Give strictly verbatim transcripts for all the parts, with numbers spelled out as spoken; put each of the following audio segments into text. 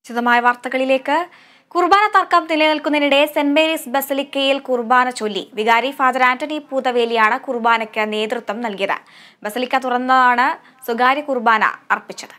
വിശദമായ വാർത്തകളിലേക്ക്. കുർബാന തർക്കം നിലനിൽക്കുന്നതിനിടെ സെന്റ് മേരീസ് ബസലിക്കയിൽ കുർബാന ചൊല്ലി. വികാരി ഫാദർ ആന്റണി പൂതവേലിയാണ് കുർബാനയ്ക്ക് നേതൃത്വം നൽകിയത്. ബസലിക്ക തുറന്നാണ് സ്വകാര്യ കുർബാന അർപ്പിച്ചത്.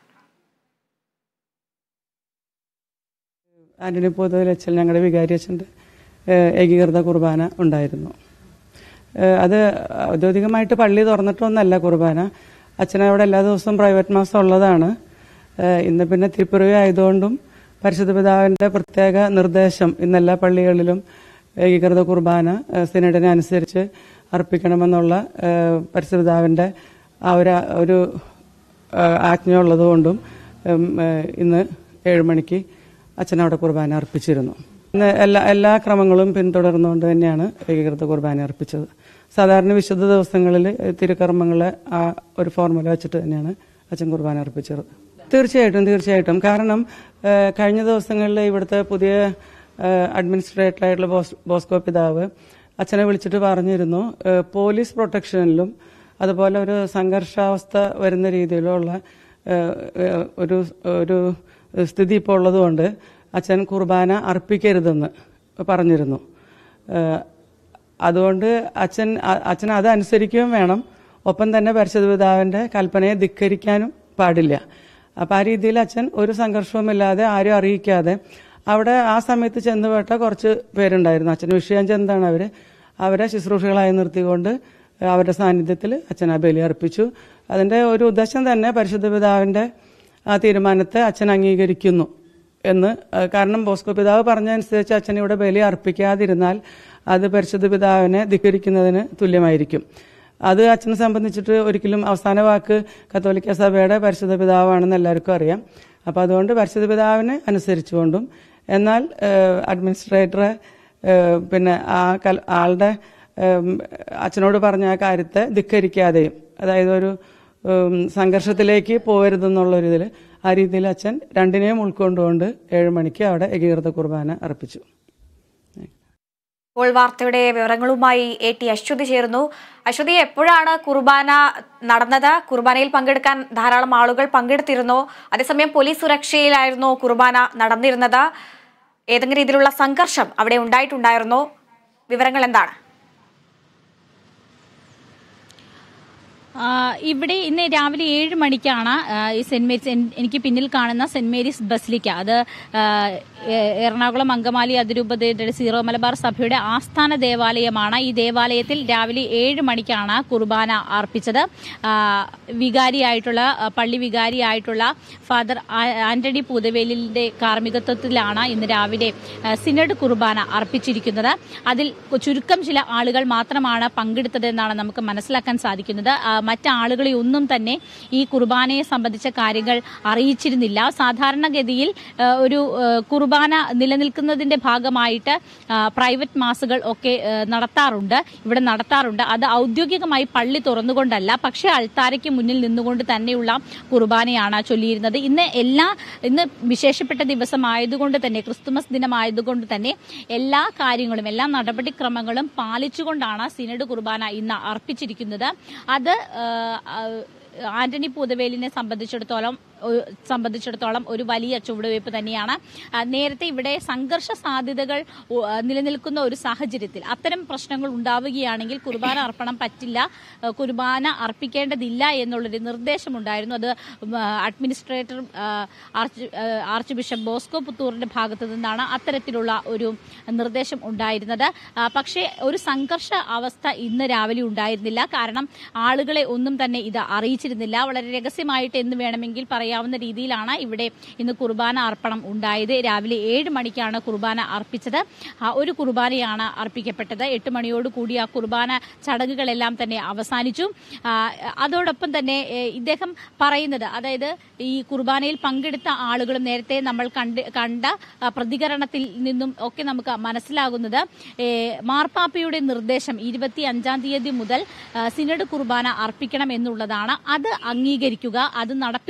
ആന്റണി പൂതവേലി അച്ഛൻ, ഞങ്ങളുടെ വികാരി അച്ഛൻ്റെ ഏകീകൃത കുർബാന ഉണ്ടായിരുന്നു. അത് ഔദ്യോഗികമായിട്ട് പള്ളി തുറന്നിട്ടൊന്നല്ല കുർബാന. അച്ഛനവിടെ എല്ലാ ദിവസവും പ്രൈവറ്റ് മാസം ഉള്ളതാണ്. ഇന്ന് പിന്നെ തിരുപ്പിറവി ആയതുകൊണ്ടും പരിശുദ്ധ പിതാവിൻ്റെ പ്രത്യേക നിർദ്ദേശം ഇന്നെല്ലാ പള്ളികളിലും ഏകീകൃത കുർബാന സിനഡിനനുസരിച്ച് അർപ്പിക്കണമെന്നുള്ള പരിശുദ്ധ പിതാവിൻ്റെ ആ ഒരു ഒരു ആജ്ഞ ഉള്ളതുകൊണ്ടും ഇന്ന് ഏഴ് മണിക്ക് അച്ഛനവിടെ കുർബാന അർപ്പിച്ചിരുന്നു. ഇന്ന് എല്ലാ എല്ലാ ക്രമങ്ങളും പിന്തുടർന്നുകൊണ്ട് തന്നെയാണ് ഏകീകൃത കുർബാന അർപ്പിച്ചത്. സാധാരണ വിശുദ്ധ ദിവസങ്ങളിൽ തിരുക്കർമ്മങ്ങളെ ആ ഒരു ഫോർമുല വെച്ചിട്ട് തന്നെയാണ് അച്ഛൻ കുർബാന അർപ്പിച്ചത്. തീർച്ചയായിട്ടും തീർച്ചയായിട്ടും കാരണം കഴിഞ്ഞ ദിവസങ്ങളിൽ ഇവിടുത്തെ പുതിയ അഡ്മിനിസ്ട്രേറ്ററായിട്ടുള്ള ബോസ് ബോസ്കോ പിതാവ് അച്ഛനെ വിളിച്ചിട്ട് പറഞ്ഞിരുന്നു, പോലീസ് പ്രൊട്ടക്ഷനിലും അതുപോലെ ഒരു സംഘർഷാവസ്ഥ വരുന്ന രീതിയിലുള്ള ഒരു ഒരു സ്ഥിതി ഇപ്പോൾ ഉള്ളതുകൊണ്ട് അച്ഛൻ കുർബാന അർപ്പിക്കരുതെന്ന് പറഞ്ഞിരുന്നു. അതുകൊണ്ട് അച്ഛൻ അച്ഛൻ അതനുസരിക്കുകയും വേണം. ഒപ്പം തന്നെ പരിശുദ്ധ പിതാവിൻ്റെ കൽപ്പനയെ ധിക്കരിക്കാനും പാടില്ല. അപ്പം ആ രീതിയിൽ അച്ഛൻ ഒരു സംഘർഷവുമില്ലാതെ ആരും അറിയിക്കാതെ അവിടെ ആ സമയത്ത് ചെന്നുപെട്ട കുറച്ച് പേരുണ്ടായിരുന്നു. അച്ഛന് വിഷയം ചെന്താണ് അവർ അവരെ ശുശ്രൂഷകളായി നിർത്തിക്കൊണ്ട് അവരുടെ സാന്നിധ്യത്തിൽ അച്ഛൻ ആ ബലി അർപ്പിച്ചു. അതിൻ്റെ ഒരു ഉദ്ദേശം തന്നെ പരിശുദ്ധ പിതാവിൻ്റെ ആ തീരുമാനത്തെ അച്ഛൻ അംഗീകരിക്കുന്നു എന്ന്. കാരണം ബോസ്കോ പിതാവ് പറഞ്ഞതനുസരിച്ച് അച്ഛൻ ഇവിടെ ബലി അർപ്പിക്കാതിരുന്നാൽ അത് പരിശുദ്ധ പിതാവിനെ ധിക്കരിക്കുന്നതിന് തുല്യമായിരിക്കും. അത് അച്ഛനെ സംബന്ധിച്ചിട്ട് ഒരിക്കലും അവസാന വാക്ക് കത്തോലിക്ക സഭയുടെ പരിശുദ്ധ പിതാവാണെന്ന് എല്ലാവർക്കും അറിയാം. അപ്പോൾ അതുകൊണ്ട് പരിശുദ്ധ പിതാവിനെ അനുസരിച്ചുകൊണ്ടും എന്നാൽ അഡ്മിനിസ്ട്രേറ്ററെ പിന്നെ ആ കൽ ആളുടെ അച്ഛനോട് പറഞ്ഞ ആ കാര്യത്തെ ധിക്കരിക്കാതെയും, അതായത് ഒരു സംഘർഷത്തിലേക്ക് പോകരുതെന്നുള്ളൊരിതിൽ ആ രീതിയിൽ അച്ഛൻ രണ്ടിനെയും ഉൾക്കൊണ്ടുകൊണ്ട് ഏഴ് മണിക്ക് അവിടെ ഏകീകൃത കുർബാന അർപ്പിച്ചു. ഇപ്പോൾ വാർത്തയുടെ വിവരങ്ങളുമായി എ ടി അശ്വതി ചേർന്നു. അശ്വതി, എപ്പോഴാണ് കുർബാന നടന്നത്? കുർബാനയിൽ പങ്കെടുക്കാൻ ധാരാളം ആളുകൾ പങ്കെടുത്തിരുന്നു. അതേസമയം പോലീസ് സുരക്ഷയിലായിരുന്നു കുർബാന നടന്നിരുന്നത്. ഏതെങ്കിലും രീതിയിലുള്ള സംഘർഷം അവിടെ ഉണ്ടായിട്ടുണ്ടായിരുന്നോ? വിവരങ്ങൾ എന്താണ്? ഇവിടെ ഇന്ന് രാവിലെ ഏഴ് മണിക്കാണ് ഈ സെന്റ് മേരീസ്, എനിക്ക് പിന്നിൽ കാണുന്ന സെന്റ് മേരീസ് ബസലിക്ക, അത് എറണാകുളം അങ്കമാലി അതിരൂപതയുടെ സീറോ മലബാർ സഭയുടെ ആസ്ഥാന ദേവാലയമാണ്. ഈ ദേവാലയത്തിൽ രാവിലെ ഏഴ് മണിക്കാണ് കുർബാന അർപ്പിച്ചത്. വികാരിയായിട്ടുള്ള പള്ളി വികാരിയായിട്ടുള്ള ഫാദർ ആന്റണി പൂതവേലിന്റെ കാർമ്മികത്വത്തിലാണ് ഇന്ന് രാവിലെ സിനഡ് കുർബാന അർപ്പിച്ചിരിക്കുന്നത്. അതിൽ ചുരുക്കം ചില ആളുകൾ മാത്രമാണ് പങ്കെടുത്തതെന്നാണ് നമുക്ക് മനസ്സിലാക്കാൻ സാധിക്കുന്നത്. മറ്റാളുകളെ ഒന്നും തന്നെ ഈ കുർബാനയെ സംബന്ധിച്ച കാര്യങ്ങൾ അറിയിച്ചിരുന്നില്ല. സാധാരണഗതിയിൽ ഒരു കുർബാന നിലനിൽക്കുന്നതിന്റെ ഭാഗമായിട്ട് പ്രൈവറ്റ് മാസുകൾ ഒക്കെ നടത്താറുണ്ട്, ഇവിടെ നടത്താറുണ്ട്. അത് ഔദ്യോഗികമായി പള്ളി തുറന്നുകൊണ്ടല്ല, പക്ഷേ അൾത്താരയ്ക്ക് മുന്നിൽ നിന്നുകൊണ്ട് തന്നെയുള്ള കുർബാനയാണ് ചൊല്ലിയിരുന്നത്. ഇന്ന് എല്ലാ ഇന്ന് വിശേഷപ്പെട്ട ദിവസമായതുകൊണ്ട് തന്നെ, ക്രിസ്തുമസ് ദിനമായതുകൊണ്ട് തന്നെ എല്ലാ കാര്യങ്ങളും എല്ലാ നടപടിക്രമങ്ങളും പാലിച്ചുകൊണ്ടാണ് സിനഡ് കുർബാന ഇന്ന് അർപ്പിച്ചിരിക്കുന്നത്. അത് ആന്റണി പൂതവേലിനെ സംബന്ധിച്ചിടത്തോളം സംബന്ധിച്ചിടത്തോളം ഒരു വലിയ ചുവടുവയ്പ് തന്നെയാണ്. നേരത്തെ ഇവിടെ സംഘർഷ സാധ്യതകൾ നിലനിൽക്കുന്ന ഒരു സാഹചര്യത്തിൽ അത്തരം പ്രശ്നങ്ങൾ ഉണ്ടാവുകയാണെങ്കിൽ കുർബാന അർപ്പണം പറ്റില്ല, കുർബാന അർപ്പിക്കേണ്ടതില്ല എന്നുള്ളൊരു നിർദ്ദേശമുണ്ടായിരുന്നു. അത് administrator arch archbishop Bosco പുത്തൂറിന്റെ ഭാഗത്തു നിന്നാണ് അത്തരത്തിലുള്ള ഒരു നിർദ്ദേശം ഉണ്ടായിരുന്നത്. പക്ഷേ ഒരു സംഘർഷ അവസ്ഥ ഇന്ന് രാവിലെ ഉണ്ടായിരുന്നില്ല. കാരണം ആളുകളെ ഒന്നും തന്നെ ഇത് അറിയിച്ചിരുന്നില്ല. വളരെ രഹസ്യമായിട്ട് എന്ന് വേണമെങ്കിൽ പറയാം ാവുന്ന രീതിയിലാണ് ഇവിടെ ഇന്ന് കുർബാന അർപ്പണം ഉണ്ടായത്. രാവിലെ ഏഴ് മണിക്കാണ് കുർബാന അർപ്പിച്ചത്. ഒരു കുർബാനയാണ് അർപ്പിക്കപ്പെട്ടത്. എട്ട് മണിയോട് കൂടി ആ കുർബാന ചടങ്ങുകളെല്ലാം തന്നെ അവസാനിച്ചു. അതോടൊപ്പം തന്നെ ഇദ്ദേഹം പറയുന്നത്, അതായത് ഈ കുർബാനയിൽ പങ്കെടുത്ത ആളുകളും നേരത്തെ നമ്മൾ കണ്ട് കണ്ട പ്രതികരണത്തിൽ നിന്നും ഒക്കെ നമുക്ക് മനസ്സിലാകുന്നത്, മാർപ്പാപ്പയുടെ നിർദ്ദേശം ഇരുപത്തി അഞ്ചാം തീയതി മുതൽ സിനഡ് കുർബാന അർപ്പിക്കണം എന്നുള്ളതാണ്. അത് അംഗീകരിക്കുക, അത് നടപ്പിലാക്കുക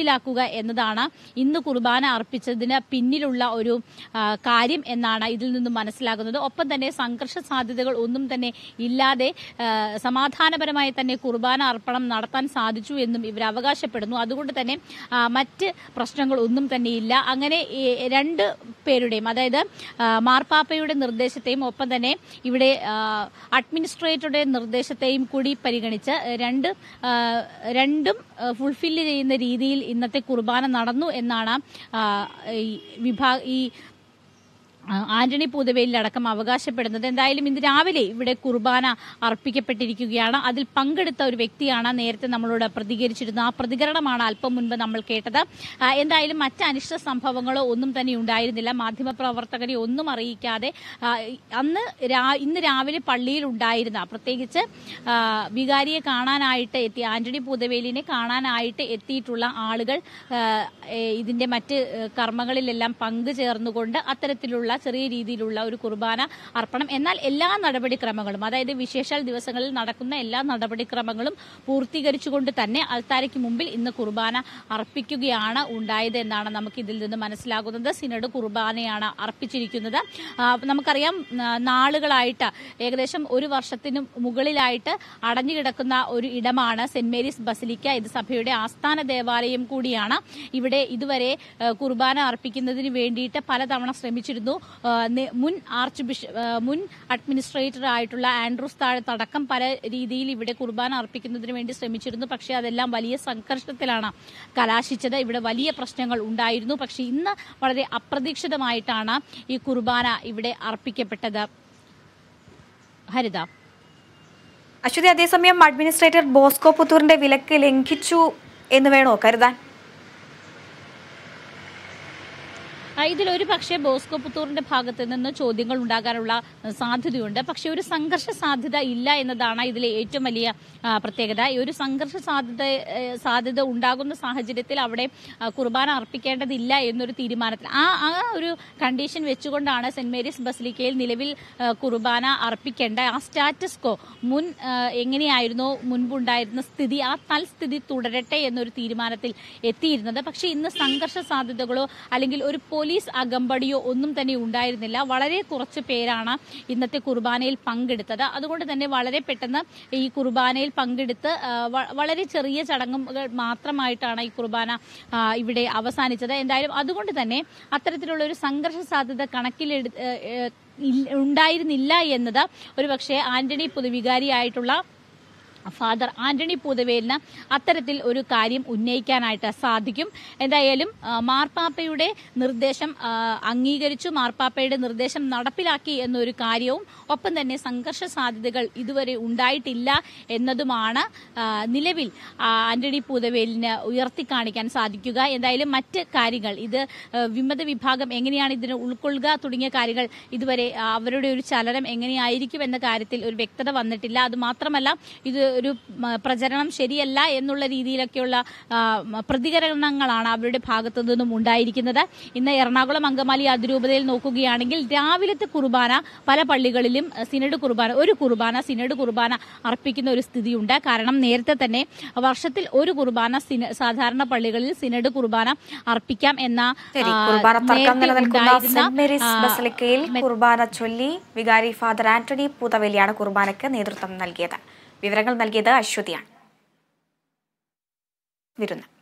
എന്നതാണ് ഇന്ന് കുർബാന അർപ്പിച്ചതിന് പിന്നിലുള്ള ഒരു കാര്യം എന്നാണ് ഇതിൽ നിന്നും മനസ്സിലാകുന്നത്. ഒപ്പം തന്നെ സംഘർഷ സാധ്യതകൾ ഒന്നും തന്നെ ഇല്ലാതെ സമാധാനപരമായി തന്നെ കുർബാന അർപ്പണം നടത്താൻ സാധിച്ചു എന്നും ഇവർ അവകാശപ്പെടുന്നു. അതുകൊണ്ട് തന്നെ മറ്റ് പ്രശ്നങ്ങൾ ഒന്നും തന്നെയില്ല. അങ്ങനെ രണ്ട് പേരുടെയും, അതായത് മാർപ്പാപ്പയുടെ നിർദ്ദേശത്തെയും ഒപ്പം തന്നെ ഇവിടെ അഡ്മിനിസ്ട്രേറ്ററുടെ നിർദ്ദേശത്തെയും കൂടി പരിഗണിച്ച് രണ്ട് രണ്ടും ഫുൾഫില്ല് ചെയ്യുന്ന രീതിയിൽ ഇന്നത്തെ കുർബാന നടന്നു എന്നാണ് ഈ വിഭാഗ ഈ ആന്റണി പൂതവേലിലടക്കം അവകാശപ്പെടുന്നത്. എന്തായാലും ഇന്ന് രാവിലെ ഇവിടെ കുർബാന അർപ്പിക്കപ്പെട്ടിരിക്കുകയാണ്. അതിൽ പങ്കെടുത്ത ഒരു വ്യക്തിയാണ് നേരത്തെ നമ്മളോട് പ്രതികരിച്ചിരുന്നത്. ആ പ്രതികരണമാണ് അല്പം മുൻപ് നമ്മൾ കേട്ടത്. എന്തായാലും മറ്റ് അനിഷ്ട സംഭവങ്ങളോ ഒന്നും തന്നെ ഉണ്ടായിരുന്നില്ല. മാധ്യമപ്രവർത്തകരെ ഒന്നും അറിയിക്കാതെ അന്ന് ഇന്ന് രാവിലെ പള്ളിയിൽ ഉണ്ടായിരുന്ന, പ്രത്യേകിച്ച് വികാരിയെ കാണാനായിട്ട് എത്തി ആന്റണി പൂതവേലിനെ കാണാനായിട്ട് എത്തിയിട്ടുള്ള ആളുകൾ ഇതിന്റെ മറ്റ് കർമ്മങ്ങളിലെല്ലാം പങ്കുചേർന്നുകൊണ്ട് അത്തരത്തിലുള്ള ചെറിയ രീതിയിലുള്ള ഒരു കുർബാന അർപ്പണം, എന്നാൽ എല്ലാ നടപടിക്രമങ്ങളും, അതായത് വിശേഷാൽ ദിവസങ്ങളിൽ നടക്കുന്ന എല്ലാ നടപടിക്രമങ്ങളും പൂർത്തീകരിച്ചുകൊണ്ട് തന്നെ അൾത്താരയ്ക്ക് മുമ്പിൽ ഇന്ന് കുർബാന അർപ്പിക്കുകയാണ് ഉണ്ടായത് എന്നാണ് നമുക്ക് ഇതിൽ നിന്ന് മനസ്സിലാകുന്നത്. സിനഡ് കുർബാനയാണ് അർപ്പിച്ചിരിക്കുന്നത്. നമുക്കറിയാം, നാളുകളായിട്ട് ഏകദേശം ഒരു വർഷത്തിനും മുകളിലായിട്ട് അടഞ്ഞുകിടക്കുന്ന ഒരു ഇടമാണ് സെന്റ് മേരീസ് ബസിലിക്ക. ഇത് സഭയുടെ ആസ്ഥാന ദേവാലയം കൂടിയാണ്. ഇവിടെ ഇതുവരെ കുർബാന അർപ്പിക്കുന്നതിന് വേണ്ടിയിട്ട് പലതവണ ശ്രമിച്ചിരുന്നു. മുൻ ആർച്ച് ബിഷപ്പ് മുൻ അഡ്മിനിസ്ട്രേറ്റർ ആയിട്ടുള്ള ആൻഡ്രൂസ് താഴത്തടക്കം പല രീതിയിൽ ഇവിടെ കുർബാന അർപ്പിക്കുന്നതിന് വേണ്ടി ശ്രമിച്ചിരുന്നു. പക്ഷേ അതെല്ലാം വലിയ സംഘർഷത്തിലാണ് കലാശിച്ചത്. ഇവിടെ വലിയ പ്രശ്നങ്ങൾ ഉണ്ടായിരുന്നു. പക്ഷേ ഇന്ന് വളരെ അപ്രതീക്ഷിതമായിട്ടാണ് ഈ കുർബാന ഇവിടെ അർപ്പിക്കപ്പെട്ടത്. ഹരിത. അശ്വതി, അതേസമയം അഡ്മിനിസ്ട്രേറ്റർ ബോസ്കോ പുത്തൂരിന്റെ വിലക്ക് ലംഘിച്ചു എന്ന് വേണോ കരുതാൻ? ഇതിലൊരു പക്ഷേ ബോസ്കോ പുത്തൂറിന്റെ ഭാഗത്ത് നിന്ന് ചോദ്യങ്ങൾ ഉണ്ടാകാനുള്ള സാധ്യതയുണ്ട്. പക്ഷെ ഒരു സംഘർഷ സാധ്യത ഇല്ല എന്നതാണ് ഇതിലെ ഏറ്റവും വലിയ പ്രത്യേകത. ഈ ഒരു സംഘർഷ സാധ്യത സാധ്യത ഉണ്ടാകുന്ന സാഹചര്യത്തിൽ അവിടെ കുർബാന അർപ്പിക്കേണ്ടതില്ല എന്നൊരു തീരുമാനത്തിൽ ആ ആ ഒരു കണ്ടീഷൻ വെച്ചുകൊണ്ടാണ് സെന്റ് മേരീസ് ബസിലിക്കയിൽ നിലവിൽ കുർബാന അർപ്പിക്കേണ്ട ആ സ്റ്റാറ്റസ് കോ മുൻ എങ്ങനെയായിരുന്നോ മുൻപുണ്ടായിരുന്ന സ്ഥിതി, ആ തൽസ്ഥിതി തുടരട്ടെ എന്നൊരു തീരുമാനത്തിൽ എത്തിയിരുന്നത്. പക്ഷെ ഇന്ന് സംഘർഷ സാധ്യതകളോ അല്ലെങ്കിൽ ഒരു പോലീസ് അകമ്പടിയോ ഒന്നും തന്നെ ഉണ്ടായിരുന്നില്ല. വളരെ കുറച്ച് പേരാണ് ഇന്നത്തെ കുർബാനയിൽ പങ്കെടുത്തത്. അതുകൊണ്ട് തന്നെ വളരെ പെട്ടെന്ന് ഈ കുർബാനയിൽ പങ്കെടുത്ത് വളരെ ചെറിയ ചടങ്ങുകൾ മാത്രമായിട്ടാണ് ഈ കുർബാന ഇവിടെ അവസാനിച്ചത്. എന്തായാലും അതുകൊണ്ട് തന്നെ അത്തരത്തിലുള്ള ഒരു സംഘർഷ സാധ്യത കണക്കിലെടു ഉണ്ടായിരുന്നില്ല എന്നത് ഒരുപക്ഷെ ആന്റണി പൊതുവികാരിയായിട്ടുള്ള ഫാദർ ആന്റണി പൂതവേലിന് അത്തരത്തിൽ ഒരു കാര്യം ഉന്നയിക്കാനായിട്ട് സാധിക്കും. എന്തായാലും മാർപ്പാപ്പയുടെ നിർദ്ദേശം അംഗീകരിച്ചു, മാർപ്പാപ്പയുടെ നിർദ്ദേശം നടപ്പിലാക്കി എന്നൊരു കാര്യവും ഒപ്പം തന്നെ സംഘർഷ സാധ്യതകൾ ഇതുവരെ ഉണ്ടായിട്ടില്ല എന്നതുമാണ് നിലവിൽ ആന്റണി പൂതവേലിന് ഉയർത്തിക്കാണിക്കാൻ സാധിക്കുക. എന്തായാലും മറ്റ് കാര്യങ്ങൾ, ഇത് വിമത വിഭാഗം എങ്ങനെയാണ് ഇതിനെ ഉൾക്കൊള്ളുക തുടങ്ങിയ കാര്യങ്ങൾ ഇതുവരെ അവരുടെ ഒരു ചലനം എങ്ങനെയായിരിക്കും എന്ന കാര്യത്തിൽ ഒരു വ്യക്തത വന്നിട്ടില്ല. അതുമാത്രമല്ല, ഇത് ഒരു പ്രചരണം ശരിയല്ല എന്നുള്ള രീതിയിലൊക്കെയുള്ള പ്രതികരണങ്ങളാണ് അവരുടെ ഭാഗത്തു നിന്നും ഉണ്ടായിരിക്കുന്നത്. ഇന്ന് എറണാകുളം അങ്കമാലി അതിരൂപതയിൽ നോക്കുകയാണെങ്കിൽ രാവിലത്തെ കുർബാന പല പള്ളികളിലും സിനഡ് കുർബാന ഒരു കുർബാന സിനഡ് കുർബാന അർപ്പിക്കുന്ന ഒരു സ്ഥിതിയുണ്ട്. കാരണം നേരത്തെ തന്നെ വർഷത്തിൽ ഒരു കുർബാന സാധാരണ പള്ളികളിൽ സിനഡ് കുർബാന അർപ്പിക്കാം എന്ന കുർബാന ചൊല്ലി വികാരി ഫാദർ ആന്റണി പൂതവേലിയാണ് കുർബാനയ്ക്ക് നേതൃത്വം നൽകിയത്. വിവരങ്ങൾ നൽകിയത് അശ്വതിയാണ്. വിരുന്ന്